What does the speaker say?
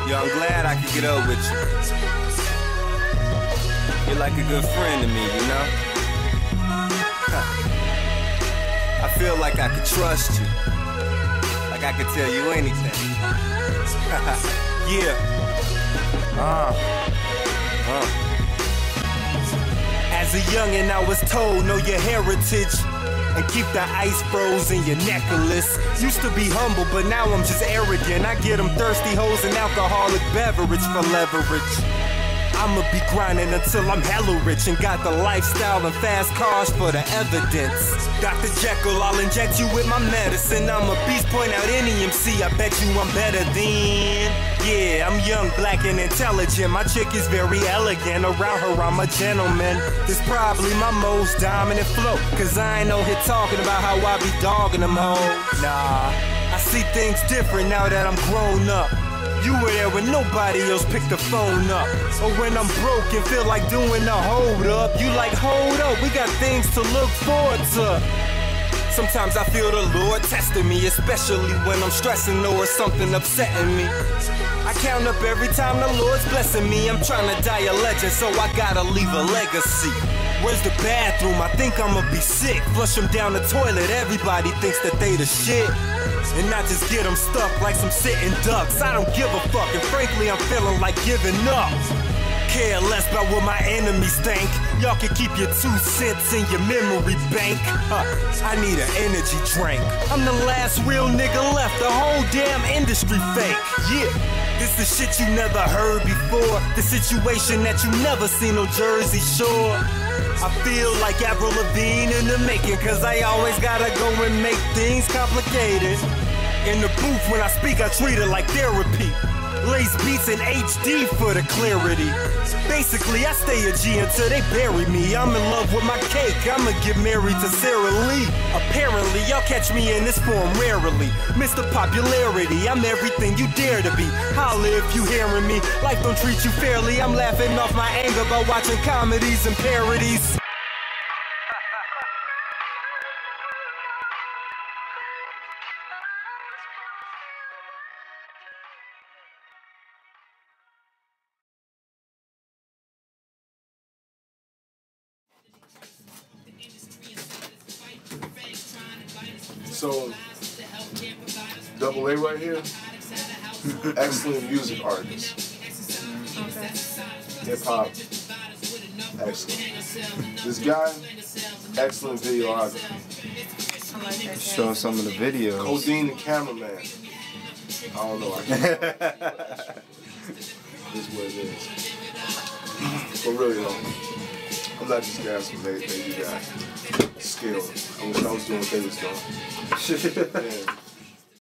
Yo, I'm glad I could get up with you. You're like a good friend to me, you know? I feel like I could trust you. Like I could tell you anything. Yeah. As a youngin', I was told, know your heritage and keep the ice froze in your necklace. Used to be humble, but now I'm just arrogant. I get them thirsty hoes and alcoholic beverage for leverage. I'ma be grinding until I'm hella rich and got the lifestyle and fast cars for the evidence. Dr. Jekyll, I'll inject you with my medicine. I'm a beast, point out any MC, I bet you I'm better than. Yeah, I'm young, black, and intelligent. My chick is very elegant. Around her, I'm a gentleman. This probably my most dominant flow, cause I ain't no hit talking about how I be dogging them hoes. Nah, I see things different now that I'm grown up. You were there when nobody else picked the phone up. Or when I'm broke and feel like doing a hold up, you like, hold up, we got things to look forward to. Sometimes I feel the Lord testing me, especially when I'm stressing or something upsetting me. I count up every time the Lord's blessing me. I'm trying to die a legend, so I gotta leave a legacy. Where's the bathroom? I think I'ma be sick. Flush them down the toilet, everybody thinks that they the shit. And I just get them stuck like some sitting ducks. I don't give a fuck, and frankly I'm feeling like giving up. Care less about what my enemies think. Y'all can keep your 2 cents in your memory bank. I need an energy drink. I'm the last real nigga left, the whole damn industry fake. Yeah, this is shit you never heard before. The situation that you never seen on Jersey Shore. I feel like Avril Lavigne in the making, cause I always gotta go and make things complicated. In the booth when I speak, I treat it like therapy. Lace beats in HD for the clarity. Basically, I stay a G until they bury me. I'm in love with my cake, I'ma get married to Sarah Lee. Apparently, y'all catch me in this form rarely. Mr. Popularity, I'm everything you dare to be. Holla if you hearing me, life don't treat you fairly. I'm laughing off my anger by watching comedies and parodies. So, Double A right here, excellent music artist. Hip hop, excellent. This guy, excellent videography. Show some of the videos. Codeine the cameraman. I don't know. I can't. This is what it is. But really though, I'm not just gassing. They do got skill. I wish I was doing what they was doing. Yeah.